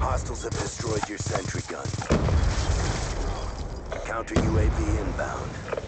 Hostiles have destroyed your sentry gun. Counter UAV inbound.